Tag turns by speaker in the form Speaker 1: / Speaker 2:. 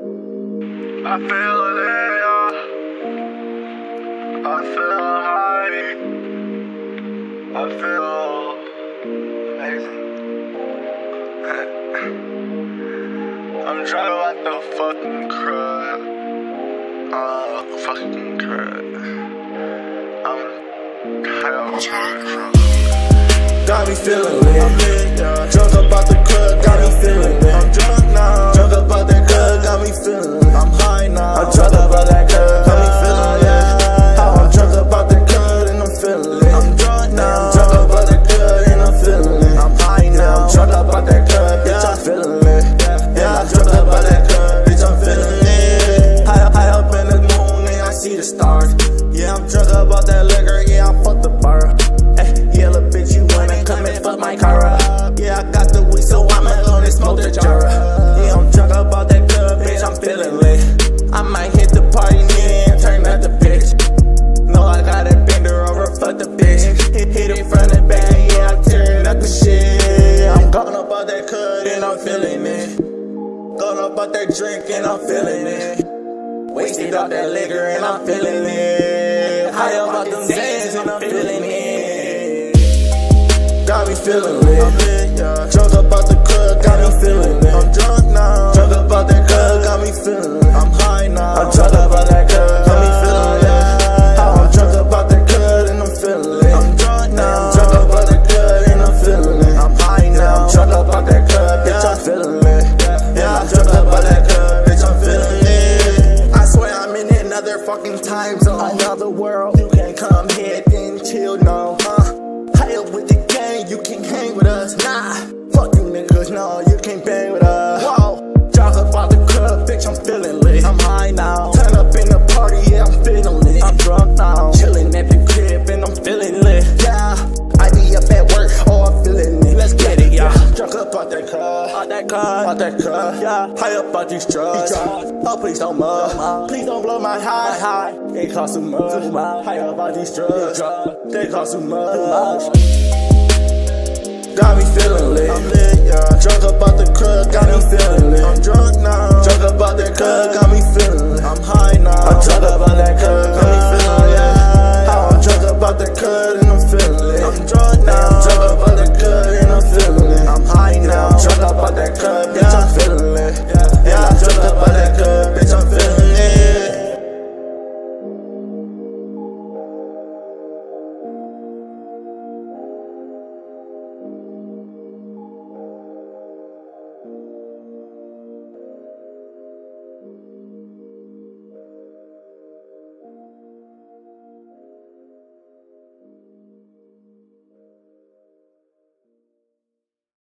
Speaker 1: I feel it, yeah. I feel high. I feel amazing. I'm driving at the fucking crib. Fucking crib. I'm high on track.
Speaker 2: Got me feeling lit, yeah. Drunk about the crib, got me feeling lit. I'm drunk now. Drunk about that crib, got me feeling lit. I'm high now. I'm drunk about that crib, got me feeling lit. I'm drunk about that crib and I'm feeling lit. I'm drunk now. I'm drunk about that crib and I'm feeling lit. I'm high now. I'm drunk about that crib, bitch, I'm feeling lit. Yeah, I'm drunk about that crib, bitch, I'm feeling lit. High up in the moon and I see the stars. Yeah, I'm drunk about that liquor, yeah, I fucked the bar. Yeah, little bitch, you wanna come and fuck my car up. Yeah, I got the weed, so I'ma go and smoke the jar. Yeah, I'm drunk about that club, bitch, I'm feeling lit. I might hit the party, and turn out the bitch. No, I got it bender over, fuck the bitch. Hit it from the back, yeah, I'm tearing up the shit. I'm gone about that cut and I'm feeling it. Gone about that drink and I'm feeling it. Wasted off that liquor and I'm feeling it. High about them Zans and I'm feeling it. Got me feeling lit. I'm lit, yeah. Drunk about the crib, got me feeling lit. I'm drunk now. Drunk about that crib, got me feeling lit. I'm high now. I'm drunk about that crib, got me feeling lit. I'm drunk about that crib and I'm feeling lit. I'm drunk now. I'm drunk about that crib and I'm feeling lit. I'm high now. I'm drunk about that crib, bitch, I'm feeling lit. Yeah, I'm drunk about that crib, bitch, I'm feeling lit. I swear I'm in another fucking time zone, another world. You can't come here and chill, no. High up with the gang, you can't hang with us. Nah, fuck you niggas, no, you can't bang with us. Whoa, drop about the club, bitch, I'm feeling lit. I'm high now. Turn up in the party, yeah, I'm feeling lit. I'm drunk now. Chillin' at the crib and I'm feeling lit. Yeah, I be up at work, oh, I'm feeling lit. Let's get it, yeah. Drunk up out that car, out that car, yeah. High up out these drugs. Oh, please don't mug. Please don't blow my high. They cost too much. High up out these drugs. They cost too much. Got me feeling lit. I'm lit, yeah. Drunk about the crib, got me feeling